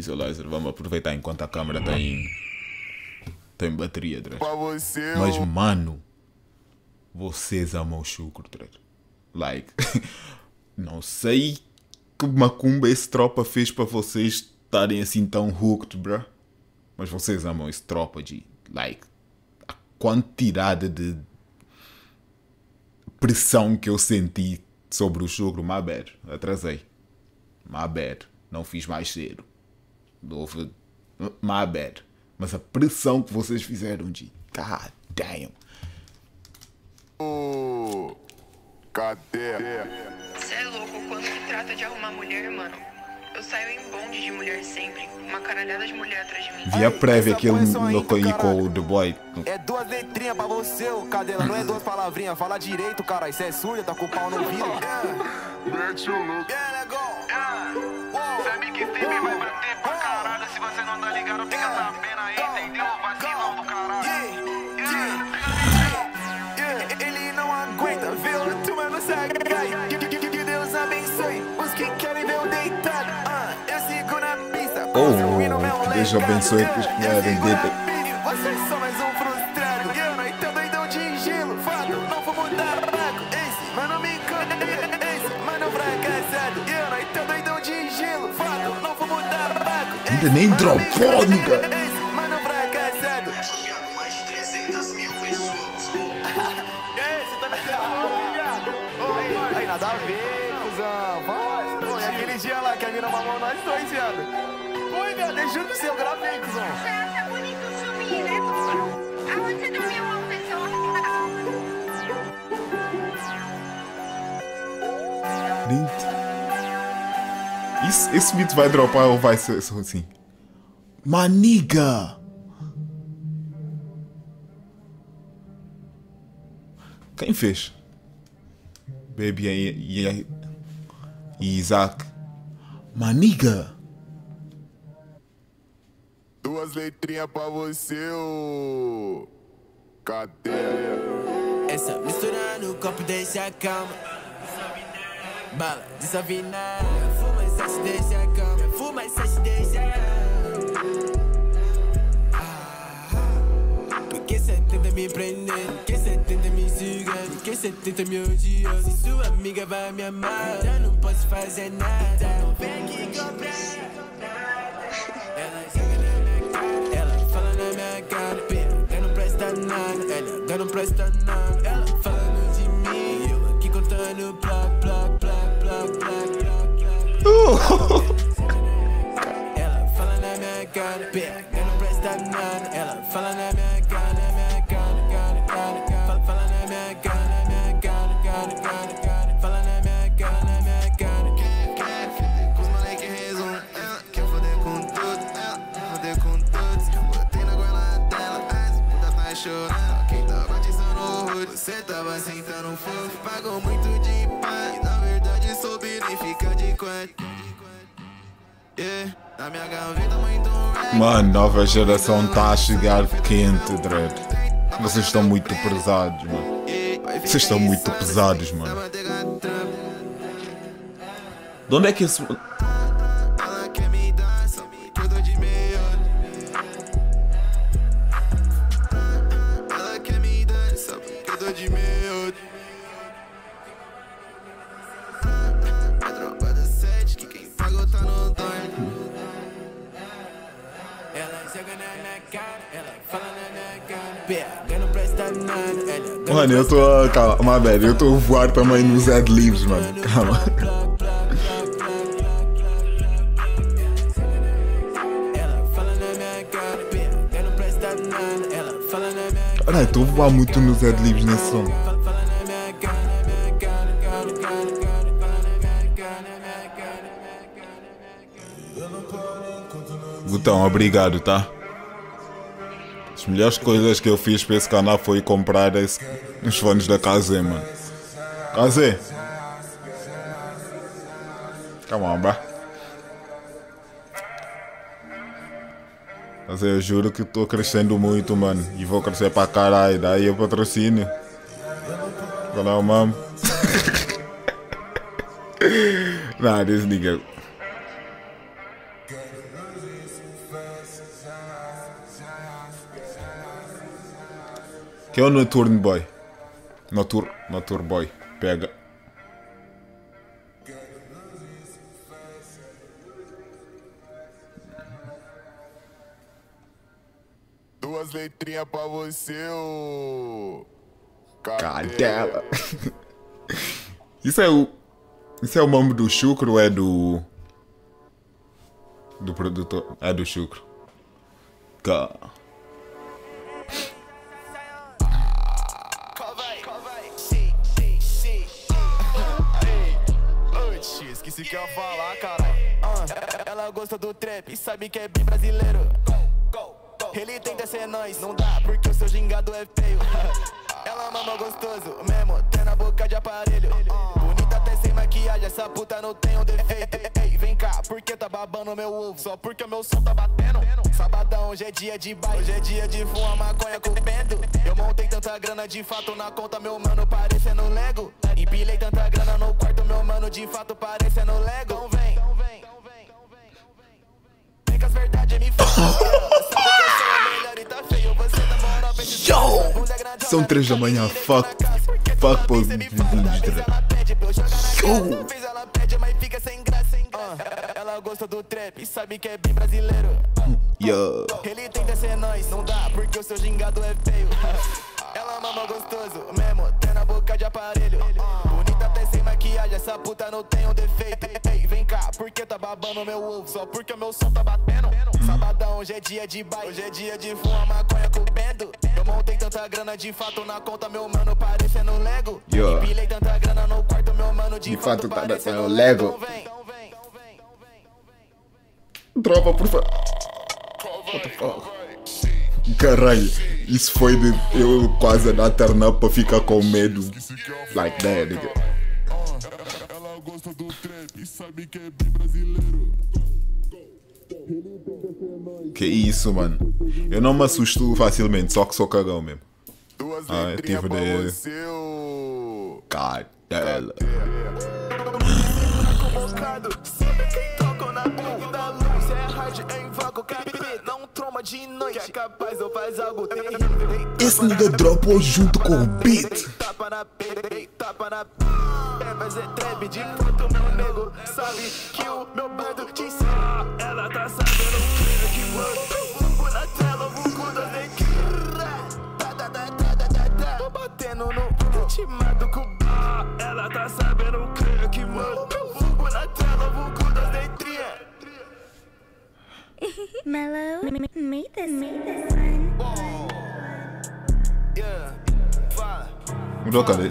Visualizer. Vamos aproveitar enquanto a câmera tem bateria, Dredd. Pra você, Mas, mano, vocês amam o chucro, Dredd. Like, não sei que macumba esse tropa fez para vocês estarem assim tão hooked, bro. Mas vocês amam esse tropa de, like, a quantidade de pressão que eu senti sobre o chucro. My bad, atrasei. My bad, não fiz mais cedo. My bad. Mas a pressão que vocês fizeram de, god damn. cadê? Cê é louco, quando se trata de arrumar mulher, mano. Eu saio em bonde de mulher sempre. Uma caralhada de mulher atrás de mim. Vi a prévia que ele colocou aí com o The Boy. É 2 letrinhas pra você, ô cadela, não é 2 palavrinhas. Fala direito, cara, isso é surda, tá com o pau no vidro. Mete o louco. Sabe que Steve vai bater pra caralho. Se você não tá ligado, fica sabendo aí, entendeu? Vacilão do caralho. Ele não aguenta ver o turma no sagai. Que Deus abençoe os que querem ver o deitado. Eu sigo na pista. Deus abençoe os que querem deitado. Vocês são mais um frustrado. Eu não entendo doidão de gelo. Fato, não vou mudar fraco. Esse, mano, me encontra. Esse, mano, fracassado. Eu não entendo doidão de gelo. Fato, não vou mudar fraco. Ainda nem dropou, nigga. Esse, mano, fracassado. Mais de 300 mil pessoas. Esse tá me viado. Aí, nada a ver, cuzão. Pô, é aquele dia lá que a mina mamou nós dois, viado. Oi, viado, eu juro que você eu gravei, cuzão. Você acha bonito sumir, né, Bruno? Aonde você dormiu ontem, seu Esse beat vai dropar ou vai ser só assim? Maniga! Quem fez? Baby e Isaac. Maniga! 2 letrinhas pra você, ô. Cadê? Essa mistura no copo deixa calma. Bala, desafinada. Fuma essa deixa calma. Fuma essa deixa porque cê tenta me prender, porque cê tenta me sugar, porque cê tenta me odiar. Se sua amiga vai me amar, eu não posso fazer nada. Então vem aqui comprar. Ela joga na minha cara, ela fala na minha cara. Pega, não presta nada, ela não presta nada. Ela falando de mim, eu aqui contando plá, plá, plá, plá, plá, plá, plá. Ela fala na minha cara, pega, não presta nada. Ela fala na minha cara, na minha cara, cara, cara, cara. Fala na minha cara, na minha cara, cara, cara, cara. Fala na minha cara, na minha cara. Quer foder com os moleque resumo. Ela quer foder com tudo. Ela quer foder com todos. Botei na goela dela, as puta tá chorando. Quem tava atiçando o rosto, você tava sentando fofo. Pagou muito de pai, na verdade soube nem ficar de quatro. Yeah, na minha gaveta muito rap. Mano, nova geração tá a chegar quente, Dredd. Vocês estão muito pesados, mano. Vocês estão muito pesados, mano. De onde é que esse... Ela quer me dar, só me cuidou de meia. Ela quer me dar, só me cuidou de meia. A tropa do 7, que quem pagou tá no dono. Ela joga na minha cara, ela fala na minha cara. Pega, não presta nada. Ela Mano, eu tô... Calma, velho. Eu tô a voar também nos ad-libs, mano. Calma. ela fala na minha cara. Pega, não presta nada. Ela fala na minha cara. Caralho, tô a voar muito nos ad-libs nesse som. Fala na minha cara, na minha cara, cara, cara, cara. Fala na minha cara, na minha cara, na minha cara. Gutão, obrigado, tá? As melhores coisas que eu fiz para esse canal foi comprar os fones da KZ, mano. KZ! Come on, bro. KZ, eu juro que tô crescendo muito, mano. E vou crescer pra caralho. Daí eu patrocínio. Qual é o mamo? Nah, this nigga. Que é o Noturno Boy. Noturno Boy. Pega. Duas letrinhas pra você, ô. Cadela. Isso é o nome do Chucro ou é do produtor? É do Chucro. Esqueci que eu ia falar, caralho. Ela gosta do trap e sabe que é bem brasileiro. Ele tenta ser nós, não dá porque o seu gingado é feio. Ela mama gostoso, mesmo tendo a boca de aparelho. Bonita até sem maquiagem, essa puta não tem um defeito. Ei, vem cá, porque tá babando meu ovo? Só porque o meu som tá batendo. Sabadão, hoje é dia de baile, hoje é dia de fumar maconha com bendo. Eu montei tanta grana de fato na conta, meu mano, parecendo Lego. Empilhei tanta grana no quarto, meu mano, de fato parecendo Lego. Então vem, vem que as verdades me falam. São 3 da manhã, fuck pros Ela gosta do trap e sabe que é bem brasileiro. Ele tenta ser nós, não dá porque o seu gingado é feio. Ela mama gostoso, mesmo tendo a boca de aparelho. Bonita até sem maquiagem, essa puta não tem um defeito. Ei, vem cá, porque tá babando meu ovo? Só porque o meu som tá batendo. Sabadão, hoje é dia de baile, hoje é dia de fumar maconha com bendo. Eu montei tanta grana de fato na conta, meu mano, parecendo Lego. Empilhei tanta grana no quarto, meu mano, de fato parecendo Lego. Dropa, por favor. Caralho, isso foi de eu quase dar turn up pra ficar com medo. Like that, nigga. Ela gosta do trap e sabe que é bem brasileiro. Que isso, mano? Eu não me assusto facilmente, só que sou cagão mesmo. Duas Eu letrinhas tive pra de... você, ô. Cadela. Que é capaz ou faz algo. Esse nigga dropou junto com o beat. Tapa na é fazer trap de foto, meu nego. Sabe que o meu bando te ensina. Ela tá sabendo que vulgo na tela, vulgo das neguinhas. Tô batendo no ultimado com ela tá sabendo que mano. Vulgo na tela, vulgo das letrinhas. Mellow, made this one. Yeah, fala. Mudou, cadê?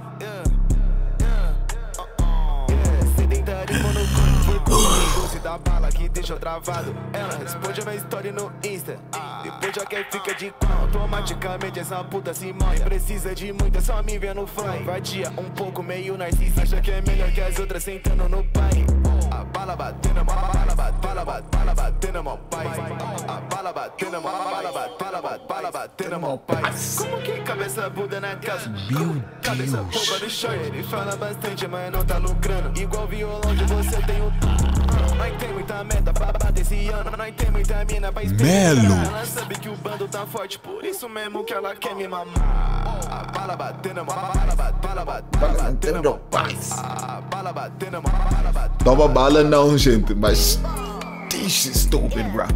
Sedentarismo no corpo, foi comigo. Se dá bala que deixou travado. Ela responde a minha história no Insta. Depois já quer fica de qual. Automaticamente essa puta se molha. Precisa de muita, só me vê no fly. Vadia um pouco, meio narcisista. Acha que é melhor que as outras sentando no pai. A bala batendo, bala batendo, meu pai. A bala batendo, bala batendo, meu pai. Como que cabeça Buda na casa? Cabeça boba do show. Ele fala bastante, mas não tá lucrando. Igual violão de você tem um. Nós tem muita meta pra bater esse ano. Nós tem muita mina pra Melo. Ela sabe que o bando tá forte, por isso mesmo que ela quer me mamar. A bala batendo, bala batendo, meu pai. A bala batendo, Toma bala não, gente, mas... This is stupid, bro.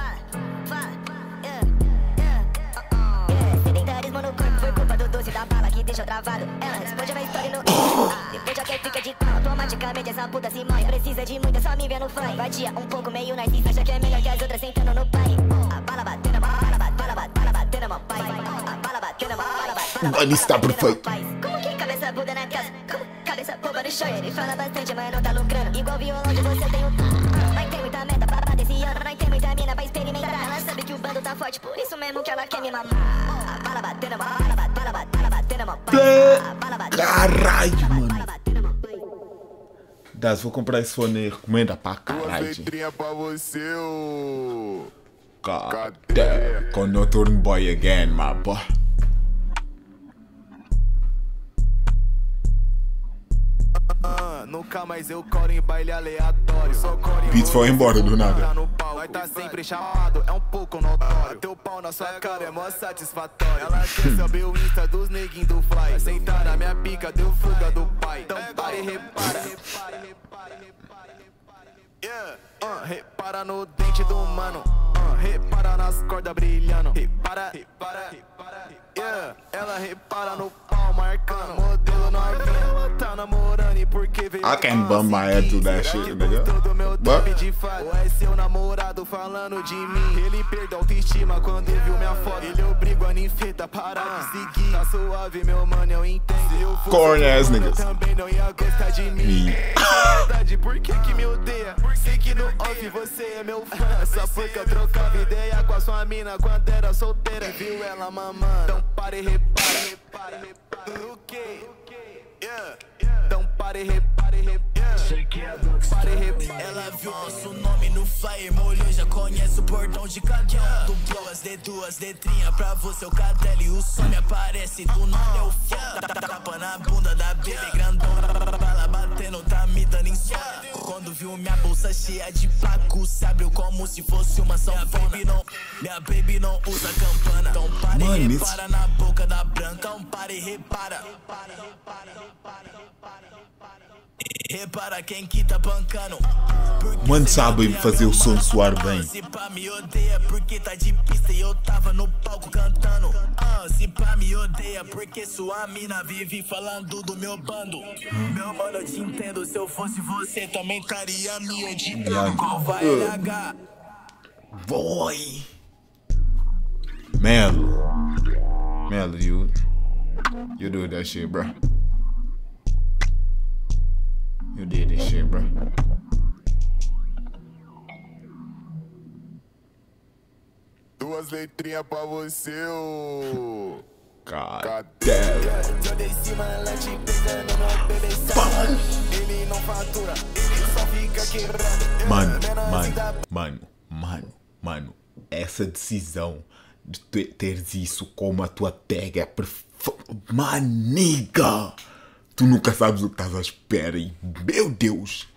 Sedentarismo no corpo, foi culpa do doce da bala que deixou travado. Ela responde a minha história no depois já quer fica de qual. Automaticamente essa puta se morre. Precisa de muita, só me vê no fly. Vadia um pouco, meio narcisista. Acha que é melhor que as outras sentando no pai. A bala batendo, bala batendo, meu pai. A bala batendo, Mano, isso tá perfeito. Como que cabeça Buda na casa? Como cabeça boba no show? Ele fala bastante, mas não tá lucrando. Igual violão de você tem um. Nós tem muita meta pra bater esse ano. Nós tem muita mina pra experimentar. Ela sabe que o bando tá forte, por isso mesmo que ela quer me mamar. A bala batendo, bala batendo, meu pai. A bala batendo, Caralho, mano. bala batendo, meu pai. Das, vou comprar esse fone aí, recomenda pra Duas caralho, gente. letrinhas pra você, ô. Cadê? Com Noturno Boy again, my boy. Nunca mais eu coro em baile aleatório. Só coro em Beats foi embora do nada. Nós tá sempre chamado, é um pouco notório. Teu pau na sua cara é mó satisfatório. Ela quer saber o Insta dos neguinhos do fly. Sentar na minha pica, deu fuga do pai. Então para e repara. Repara no dente do mano. Repara nas cordas brilhando. Repara. Ela repara no pau marcando. Modelo novinha, ela tá namorando. E porque veio I can't bump my head to that shit, nigga. Ou é seu namorado falando de mim. Ele perdeu a autoestima quando viu minha foto. Ele obrigou a ninfeta para de seguir. Tá suave, meu mano, eu entendo. Se eu fosse Corny ass niggas. eu também não ia gostar de mim. Verdade, por que me odeia? Sei que no off você é meu fã. Só porque eu trocava ideia com a sua mina quando era solteira. Viu ela mamando? Então pare e repara. O quê? Então pare e repara. Ela viu nosso nome no flyer, molhou, já conhece o portão de cada um. Dublou duas letrinhas pra você, o cadelo e o som me aparece. Do nome é o foda, tapa na bunda da bebê grandona. Bala batendo, tá me dando insônia. Quando viu minha bolsa cheia de placo, se abriu como se fosse uma sanfona. Minha baby não usa campana. Então para e repara na boca da branca. Então para e repara. Repara quem que tá bancando. Mano, sabe fazer o som soar bem. Se pá me odeia porque tá de pista e eu tava no palco cantando. Se pá me odeia porque sua mina vive falando do meu bando. Meu mano, eu te entendo. Se eu fosse você também estaria me odiando. Qual vai LH? Boy. Melo, you do that shit, bro. You did this shit, bro. Duas letrinhas pra você, ô. God damn. Eu dei cima, ela te pegando no bebê sabe. Ele não fatura, ele só fica quebrando. Mano, essa decisão de teres isso como a tua tag é perfeita. Maniga! Tu nunca sabes o que estás à espera e, meu Deus!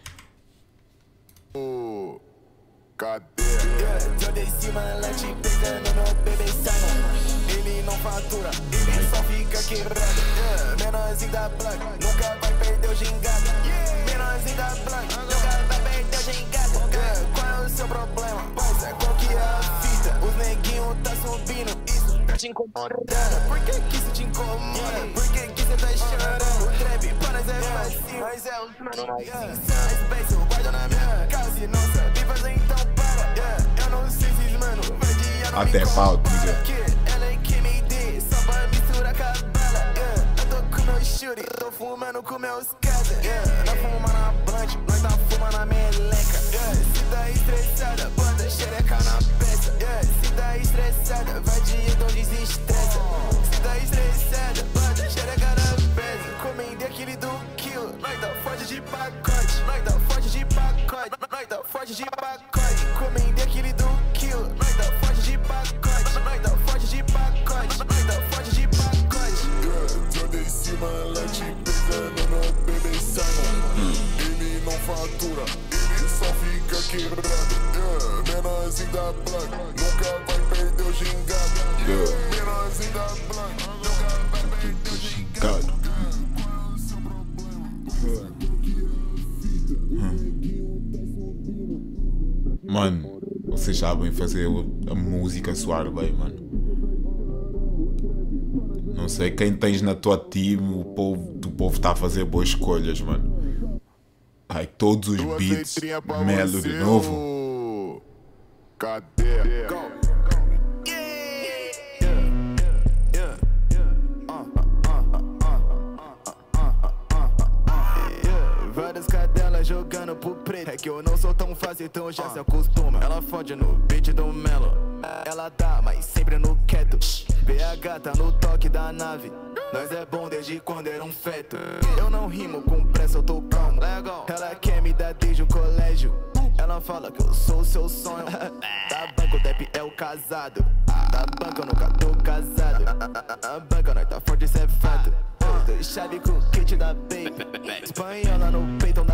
Cadê? Eu dei cima, ela te pegando no bebê sabe. Ele não fatura, ele só fica quebrando. Menorzinho da Black, nunca vai perder o gingado. Menorzinho da Black, nunca vai perder o gingado. Qual é o seu problema? Pois é, qual que é a fita? Os neguinhos tá subindo, isso tá te incomodando. Por que isso te incomoda? Por que cê tá chorando? O trap pra nós é fácil, mas é os mano mais insano. Eu guardo na minha casa e não sabe fazer, então para. Eu não sei se os mano vai de Até falta, nigga. ela é que me dê, só pra misturar com a bala. Eu tô com meu shooting, tô fumando com meus casa. Tá fumando na blunt, nós tá fumando na meleca. Se tá estressada, bota xereca na peça. Se tá estressada, vai de então desestressa. Se tá estressada, bota xereca na peça. Encomendei aquele do quilo, nós tá forte de pacote. Nós tá forte de pacote, nós tá forte de pacote. Encomendei aquele do quilo, nós tá forte de pacote. Nós tá forte de pacote, nós tá forte de pacote. Eu dei cima, ela te pegando no bebê sabe. Ele não fatura, ele só fica quebrando. Menorzinho da Black, nunca vai perder o gingado. Menorzinho da Black, nunca vai perder o gingado. Mano, vocês sabem fazer a música soar bem, mano. Não sei quem tens na tua team, o povo está a fazer boas escolhas, mano. Ai, todos os beats, Melo de novo. Cadê? Várias cadelas jogando pro preto. É que eu não sou tão fácil, então já se acostuma. Ela fode no beat do Melo. Ela dá, mas sempre no quieto. BH tá no toque da nave. Nós é bom desde quando era um feto. Eu não rimo com pressa, eu tô calmo. Ela quer me dar desde o colégio. Ela fala que eu sou o seu sonho. Da banca o Depp é o casado. Da banca eu nunca tô casado. A banca nós tá forte, isso é fato. Dois chave com o kit da baby. Espanhola no peito,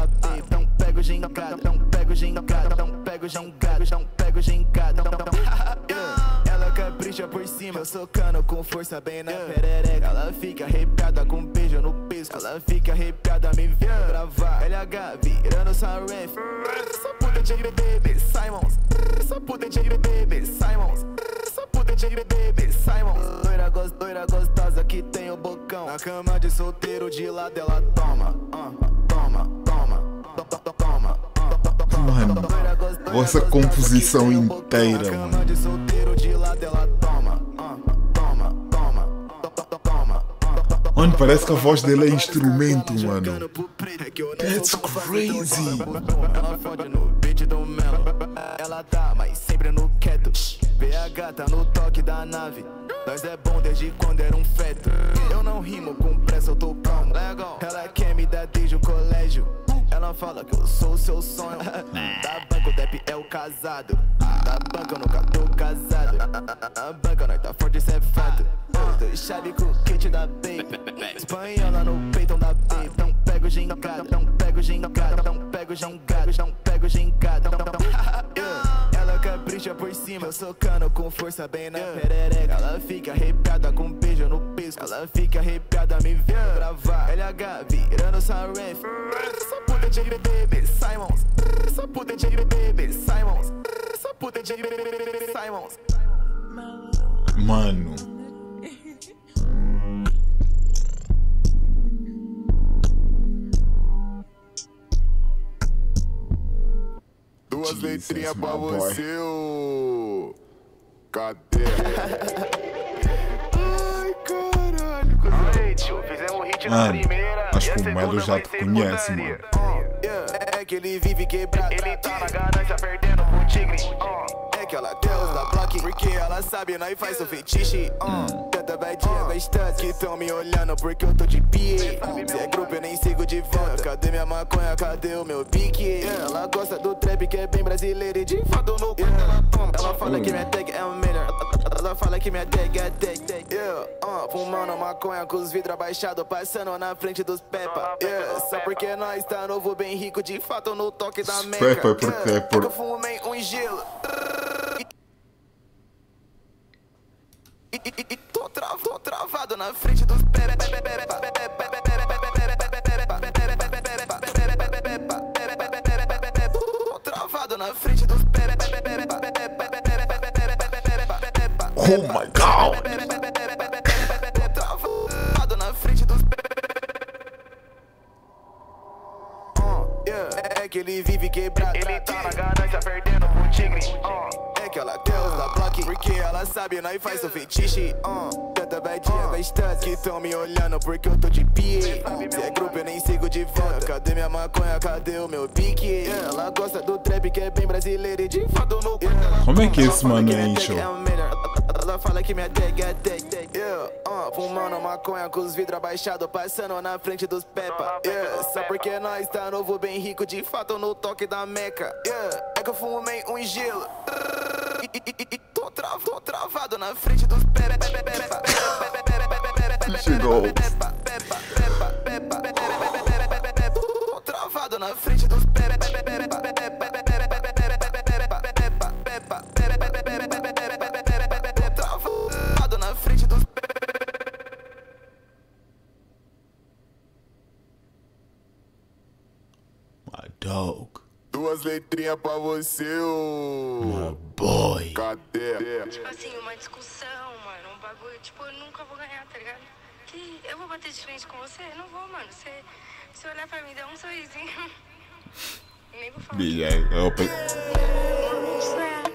gingado, não pego gingado, não pego gingado, não pego gingado. Ela capricha por cima, eu socando com força bem na perereca. Ela fica arrepiada com um beijo no pescoço. Ela fica arrepiada me vendo gravar. LH virando sunroof. Essa puta de bebê Simons. Essa puta de bebê Simons. Essa puta de bebê Simons. Loira gostosa que tem o bocão. Na cama de solteiro de lado ela toma. Toma. Mano, essa composição inteira, mano. Na cama de solteiro de lado ela toma. Mano, parece que a voz dele é instrumento, mano. That's crazy. Ela fode no beat do melo. Ela tá, mas sempre no quieto. PH tá no toque da nave. Nós é bom desde quando era um feto. Eu não rimo com pressa, eu tô calmo. Ela quer me dar desde o colégio. Ela fala que eu sou o seu sonho. Da banca o Depp é o casado. Da banca eu nunca tô casado. A banca nós tá forte, cê é fato. Dois chave com o kit da baby. Espanhola no peitão da baby. Não pego gingado, não pego gingado, não pego gingado, não pego gingado. Ela capricha por cima, eu socando com força bem na perereca. Ela fica arrepiada com um beijo no pescoço. Ela fica arrepiada me vendo gravar. LH virando sunroof. Essa puta de bebê Simons. Essa puta de bebê Simons. Essa puta de bebê Simons. Mano. Duas letrinhas pra você, ô. Cadê? Ai, caralho. Aí, tio, fizemos um hit na Mano, primeira. acho que o Melo já te conhece, mano. É que ele vive quebrado. Ele tá na ganância perdendo pro tigre. É que ela quer usar bloco, porque ela sabe, nós faz o fetiche. Tanta badinha gostosa que tão me olhando porque eu tô de pie. Se é grupo eu nem sigo de volta. Cadê minha maconha, cadê o meu pique? Ela gosta do trap que é bem brasileiro e de fato no quarto ela toma. Ela fala que minha tag é a melhor. Ela fala que minha tag é a tag. Fumando maconha com os vidros abaixados, passando na frente dos Peppa. Só porque nós tá novo, bem rico, de fato no toque da meca. Peppa, porque é por... Eu fumei um gelo. Tô travado na frente dos Peppa. Tô travado na frente dos Peppa. Oh my God! Travado na frente dos É que ele vive quebrado. Ele tá na ganância perdendo pro tigre. É que ela quer usar bloco, porque ela sabe, nós faz o fetiche. Tanta badinha gostosa que tão me olhando porque eu tô de pie. Se é grupo eu nem sigo de volta. Cadê minha maconha, cadê o meu pique? Ela gosta do trap que é bem brasileiro e de fato no quarto ela Como é que esse mano é show? Ela fala que minha tag é tag. Fumando maconha com os vidros abaixados, passando na frente dos Peppa. Só porque nós tá novo, bem rico, de fato no toque da meca. É que eu fumei um gelo. Tô travado na frente dos Peppa. Chegou. Tô travado na frente dos Peppa. Travado na frente dos My dog. Duas letrinhas pra você, ô. My boy. Cadê? Tipo assim, uma discussão, mano, um bagulho, tipo, eu nunca vou ganhar, tá ligado? Que eu vou bater de frente com você? Não vou, mano. Se olhar pra mim, dá um sorrisinho. Nem vou falar. DJ, open. Isso é.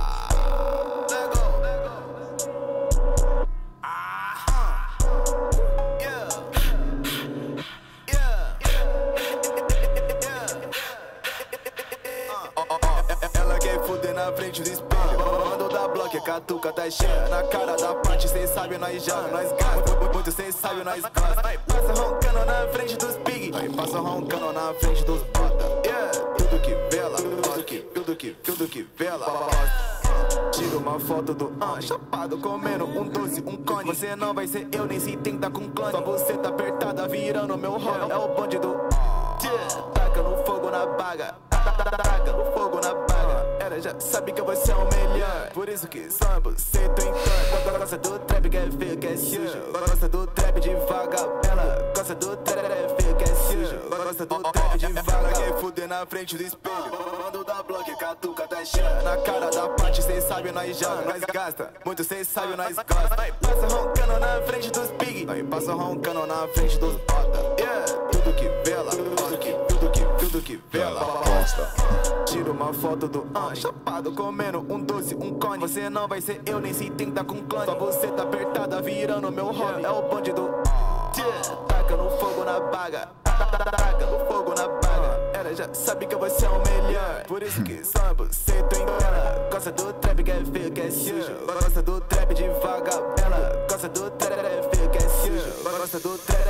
Ela quer fuder na frente do espelho. Mando da bloco, catuca tá cheia. Na cara da parte, cê sabe, nós joga, nós gasta. Muito cê sabe, nós gosta. Passa roncando na frente dos pig. Passa roncando na frente dos bota. Tudo que vela, tudo que vela. Tira uma foto do chapado, comendo um doce, um cone. Você não vai ser eu, nem se tenta com clone. Só você tá apertada, virando meu rolo. É o bonde do taca no fogo na baga. Taca no fogo na baga. Ela já sabe que você é o melhor. Por isso que só você tu encanta. Gosta do trap que é feio, que é sujo. Gosta do trap de vaga. Ela gosta do trap que é feio, que é sujo. Gosta do trap de vaga. Quem fuder na frente do espelho. Mando da bloque, catuca, tá cheia. Na cara da parte, cês sabe, nós joga, nós gasta. Muito cês sabe, nós gosta. Passa roncando na frente dos pig. Passa roncando na frente dos bota. Yeah, tudo que vela. Tudo que vela. Tira uma foto do chapado comendo um doce, um cone. Você não vai ser eu, nem se tenta com clone. Só você tá apertada, virando meu hobby. É o bonde do taca no fogo na baga. Taca no fogo na baga. Ela já sabe que você é o melhor. Por isso que só você tu engana. Gosta do trap que é feio, que é sujo. Gosta do trap de vaga. Ela gosta do trap que é feio, que é sujo. Gosta do trap.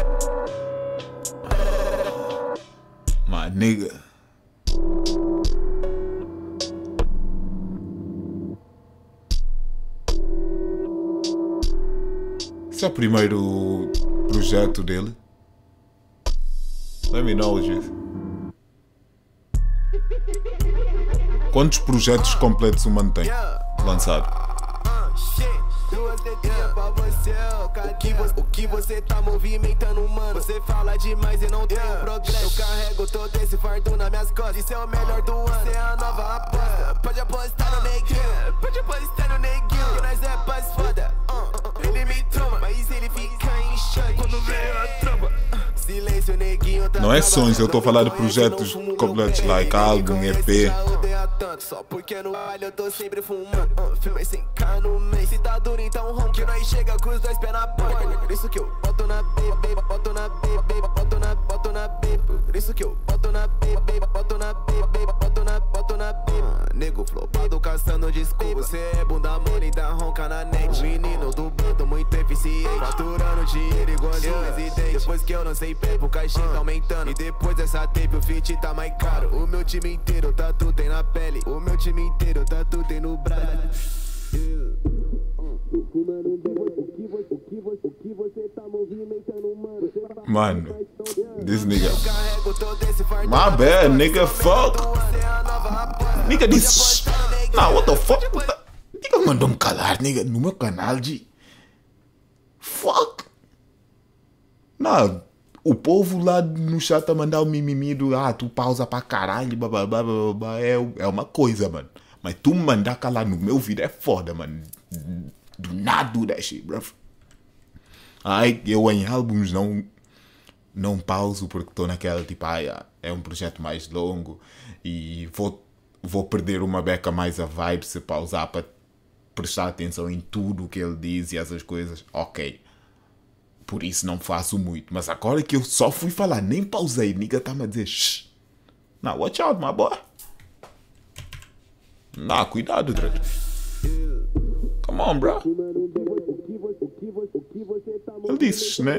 My nigga. Esse é o primeiro projeto dele. Let me know, Jesus. Quantos projetos completos o mano tem lançado? Duas letrinhas pra você, o que você tá movimentando, mano. Você fala demais e não tem progresso. Eu carrego todo esse fardo nas minhas costas. Isso é o melhor do ano, você é a nova aposta. Pode apostar no neguinho, pode apostar no neguinho. Que nós é paz foda, ele me troma, mas ele fica em choque quando veio a tromba. Silêncio, neguinho, tá. Não é sonhos, eu tô falando de projetos completos, like álbum, EP. Só porque no baile eu tô sempre fumando. Filmei sem cá no meio. Se tá duro, então ronque. Nós chega com os dois pés na porta. Por isso que eu boto na bebê, boto na bebê, boto na bebê. Por isso que eu boto na bebê, boto na bebê, boto na bebê. Nego flopado caçando desculpa. Você é bunda mole e dá ronca na net. Menino do bando muito eficiente. Faturando dinheiro igualzinho residente. Depois que eu lancei pepo, o caixinha tá aumentando. E depois dessa tape o fit tá mais caro. O meu time inteiro tá tudo tem na pele. O meu time inteiro tá tudo tem no braço. Mano, this nigga. My bad, nigga, fuck. Nigga disse. Nah, what the fuck? Nigga mandou me calar, nigga, no meu canal de. Fuck. Nah, o povo lá no chat a mandar o mimimi do tu pausa pra caralho, babá, é uma coisa, mano. Mas tu me mandar calar no meu vídeo é foda, mano. Do not do that shit, bro. Ai, eu em álbuns não pauso porque estou naquela tipo, é um projeto mais longo e vou perder uma beca mais a vibe se pausar para prestar atenção em tudo o que ele diz e essas coisas. Ok. Por isso não faço muito. Mas agora que eu só fui falar, nem pausei, nigga tá-me a dizer, shh. Nah, watch out, my boy. Nah, cuidado, Drake. Come on, bro. Ele disse, né?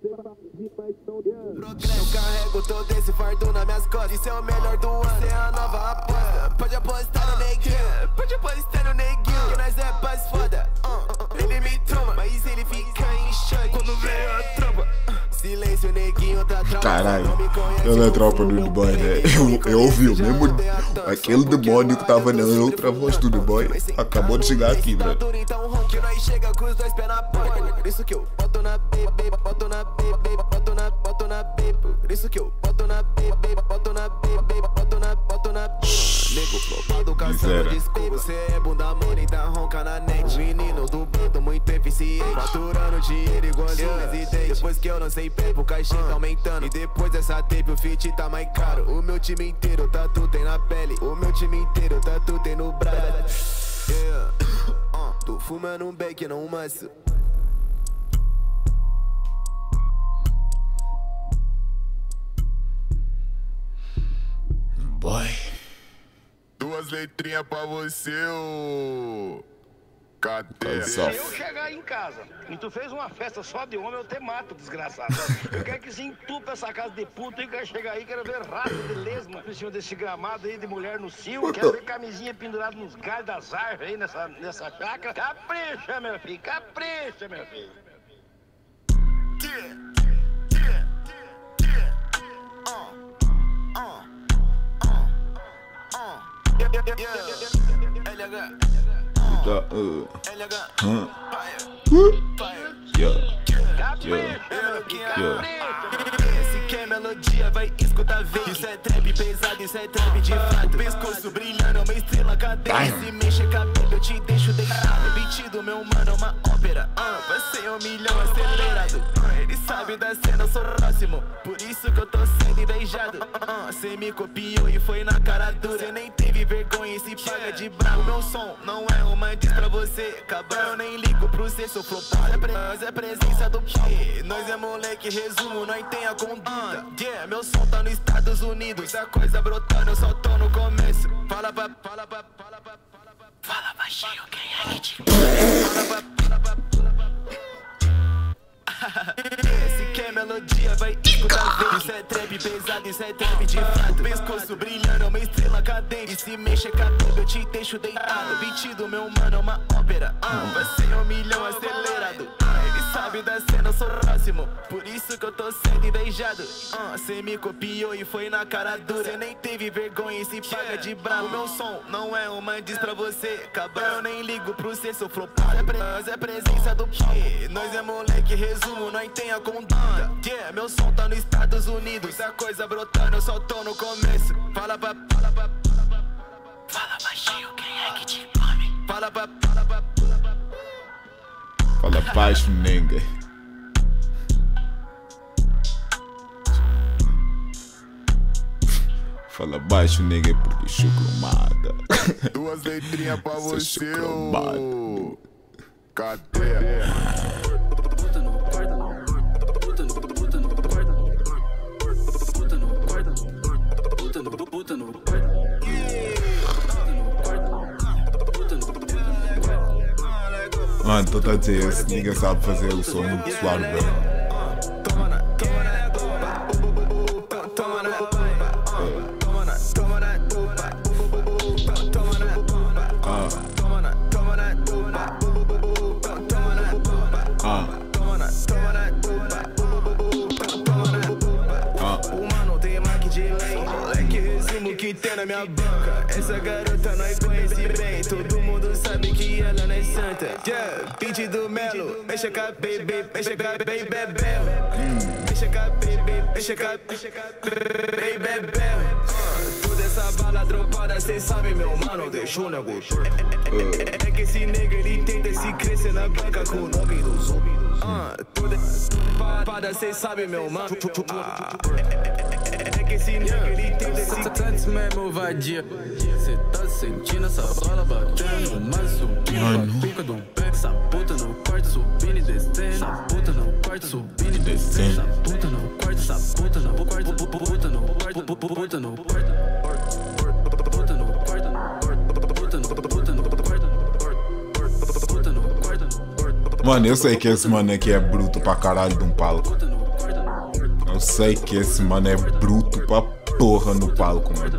Eu carrego todo esse fardo nas minhas costas. Isso é o melhor do ano, você é a nova aposta. Pode apostar no neguinho, pode apostar no neguinho. Que nós é paz foda. Ele me troma, mas ele fica em choque quando veio a tropa. Silêncio, neguinho, tá tropa. Caralho, ele é tropa do Dubai, né? Eu ouvi o mesmo. Aquele demônio que tava na outra voz do Dubai acabou de chegar aqui, bro. Que nós chega com os dois pés na porta. Por isso que eu boto na bebê, boto na bebê, boto na bebê. Por isso que eu boto na bebê, boto na bebê, boto na bebê. Nego flopado caçando desculpa. Você é bunda mole e dá ronca na net. Menino do bando muito eficiente. Faturando dinheiro igualzinho residente. Depois que eu lancei pepo, o caixinha tá aumentando. E depois dessa tape o fit tá mais caro. O meu time inteiro tá tudo tem na pele. O meu time inteiro tá tudo tem no braço. Tô fumando um beck, não um maço. Boy. Duas letrinhas pra você, ô. Cadê? Se eu chegar em casa e tu fez uma festa só de homem, eu te mato, desgraçado. Eu quero que se entupa essa casa de puta e quero chegar aí, quero ver rato de lesma em cima desse gramado aí de mulher no cio. Quero ver camisinha pendurada nos galhos das árvores aí nessa chácara. Capricha, meu filho, capricha, meu filho. Esse que é melodia, vai escutar ver. Isso é trap pesado, isso é trap de fato. Pescoço brilhando, uma estrela cadente. Se mexe cabelo, eu te deixo deitado. Beat do meu mano, uma ópera. Vai ser 1 milhão acelerado. Ele sabe da cena, eu sou próximo. Por isso que eu tô sendo invejado. Cê me copiou e foi na cara dura. Cê nem teve vergonha e se paga de bravo. Meu som não é uma diz pra você, cabrão. Eu nem ligo pro cê, sou flopado. Nós é presença do quê? Nós é moleque, resumo, nós tem a conduta. Yeah, meu som tá nos Estados Unidos. Muita coisa brotando, eu só tô no começo. Fala baixinho, quem é que te Esse que é melodia, vai escutar ver. Isso é trap pesado, isso é trap de fato. Pescoço brilhando, uma estrela cadente. Se mexe cabelo, eu te deixo deitado. Beat do meu mano, uma ópera. Vai ser 1 milhão acelerado. Ele sabe da cena, eu sou próximo. Por isso que eu tô sendo invejado. Cê me copiou e foi na cara dura. Cê nem teve vergonha e se paga de bravo. Meu som não é uma diz pra você, cabrão. Eu nem ligo pro cê, sou flopado. Nós é presença do quê? Nós é moleque, resumo, nós tem a conduta. Yeah, meu som tá nos Estados Unidos. Muita coisa brotando, eu só tô no começo. Fala baixinho, quem é que te come? Fala baixo, ninguém. Fala baixo, ninguém, porque chucrumada. 2 letrinhas pra Seu você, chucrumado. ô. Cadê? Mano, tô a dizer, esse nigga sabe fazer o som muito suave, velho. Tem na minha boca, essa garota nós conhece bem. Todo mundo sabe que ela não é santa. Yeah, beat do Melo, mexe com a baby, mexe com a baby bebel. Mexe com a baby, mexe com a baby bebel. Toda essa bala dropada, cê sabe, meu mano, deixou o negócio. É que esse nigga ele tenta se crescer na banca com o nome dos homens. Toda essa cê sabe, meu mano. É que esse nigga ele tenta se Tanto mesmo vadia. Cê tá sentindo essa bala batendo. Mas subindo a pica do pé. Essa puta no quarto subindo e descendo. Essa puta no quarto subindo e descendo. Essa puta no quarto, essa puta no quarto. Puta no quarto, puta no quarto. Puta no quarto, puta no quarto. Puta no quarto. Mano, eu sei que esse mano aqui é bruto pra caralho de um palco. Eu sei que esse mano é bruto pra porra no palco, mano.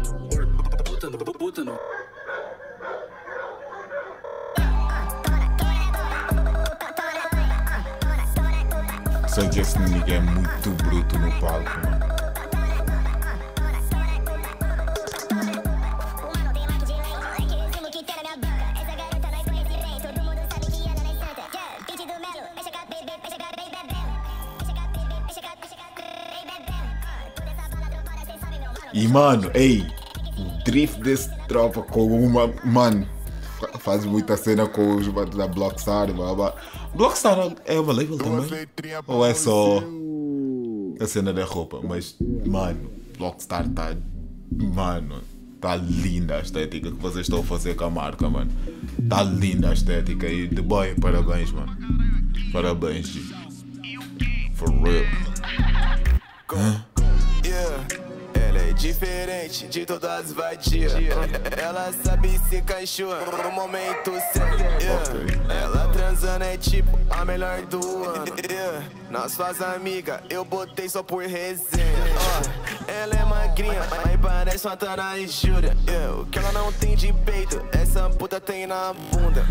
Sei que esse nigga é muito bruto no palco, mano. E mano, ei, o drift desse tropa com uma. Mano, faz muita cena com os da Blockstar. Blockstar é uma label também? Ou é só a cena da roupa? Mas, mano, Blockstar tá. Mano, tá linda a estética que vocês estão a fazer com a marca, mano. Tá linda a estética e de boy, parabéns, mano. Parabéns, G. For real. Diferente de todas as vadias. Ela sabe se cachorra no momento certo. Ela transando é tipo a melhor do ano. Nós faz amiga, eu botei só por resenha. Ela é magrinha, mas parece uma tana e jura. O que ela não tem de peito, essa puta tem na bunda.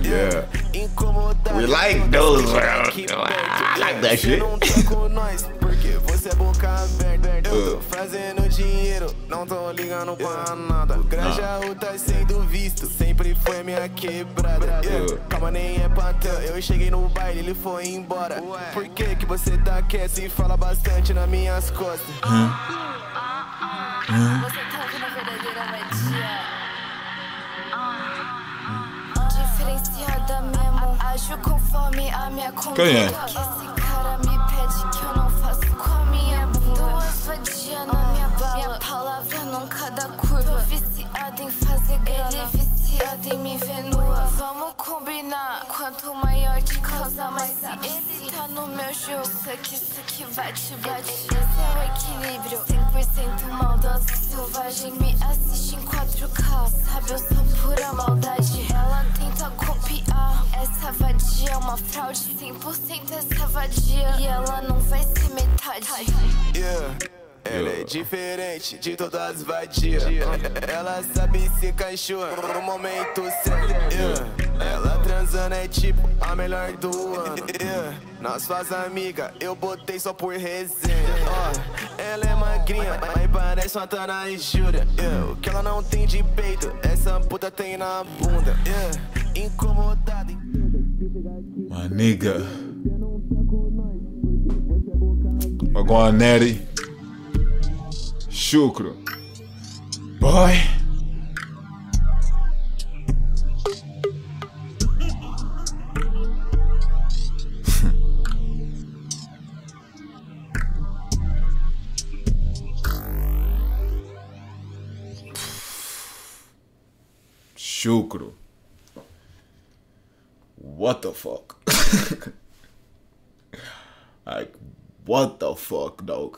Incomodada. We like those, I like that shit. Não tá com nós, porque você você é boca aberta. Eu tô fazendo dinheiro, não tô ligando pra nada. O Grajaú tá sendo visto, sempre foi minha quebrada. Calma, nem é pantã, eu cheguei no baile, ele foi embora. Por que que você tá quieto e fala bastante nas minhas costas? Você tá ouvindo a verdadeira vadia. Diferenciada mesmo, ajo conforme a minha conduta. Quem é? Que esse cara me pede que eu não faço com a minha bunda. Duas vadias na minha bala, minha palavra nunca dá curva. Tô viciada em fazer grana, ele viciado em me ver nua. Vamos combinar, quanto maior de causa, mais esse tá no meu jogo. Isso aqui bate, bate. Esse é o equilíbrio, 100% maldosa, selvagem. Me assiste em 4K, sabe, eu sou pura maldade. Ela tenta copiar, essa vadia é uma fraude. 100% essa vadia, e ela não vai ser metade. Ela é diferente de todas as vadias. Ela sabe se cachorro no momento certo. Ela transando é tipo a melhor do ano. Nas suas amigas eu botei só por resenha. Ela é magrinha, mas parece uma Tana e Júlia. O que ela não tem de peito, essa puta tem na bunda. Incomodada. My nigga. Agora Nery. Chucro. Boy. Chucro. What the fuck? Like, what the fuck, dog?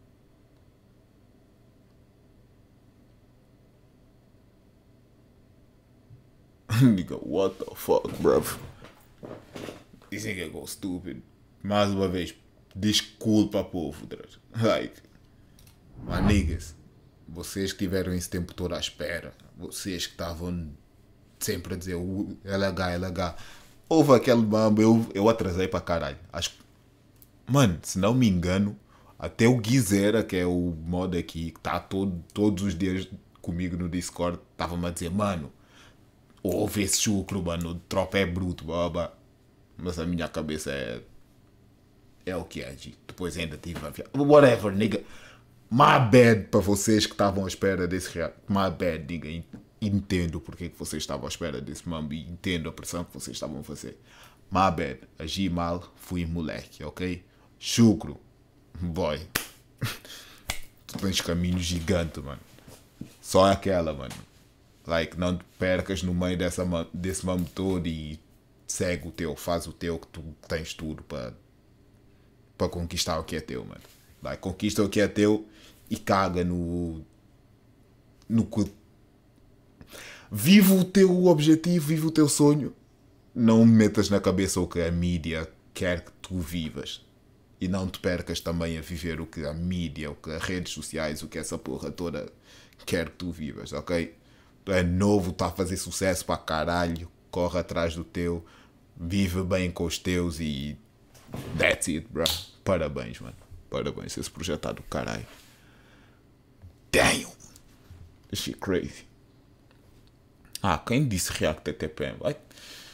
Nigga, what the fuck, bruv? This nigga go stupid. Mais uma vez, desculpa, povo. Like, my niggas, vocês que tiveram esse tempo todo à espera, vocês que estavam sempre a dizer LH, LH, houve aquele mambo, eu atrasei pra caralho. Acho que, mano, se não me engano, até o Guizera, que é o mod aqui, que tá todos os dias comigo no Discord, tava-me a dizer, mano, ouve esse chucro, mano, o tropa é bruto, baba. Mas a minha cabeça é o que é, G. Depois ainda tive a enfiar. Whatever, nigga. My bad para vocês que estavam à espera desse react. My bad, nigga. Entendo porque que vocês estavam à espera desse mambo e entendo a pressão que vocês estavam a fazer. My bad. Agi mal, fui moleque, ok? Chucro. Boy. Tu tens caminho gigante, mano. Só aquela, mano. Like, não te percas no meio desse mambo todo e segue o teu, faz o teu, que tu tens tudo para conquistar o que é teu, mano. Like, conquista o que é teu e caga no que... Vive o teu objetivo, vive o teu sonho. Não metas na cabeça o que a mídia quer que tu vivas. E não te percas também a viver o que a mídia, o que as redes sociais, o que essa porra toda quer que tu vivas, ok? Tu é novo, tá a fazer sucesso para caralho, corre atrás do teu, vive bem com os teus e that's it, bro. Parabéns, mano. Parabéns, esse projeto tá do caralho. Damn! This shit crazy. Quem disse react TPM?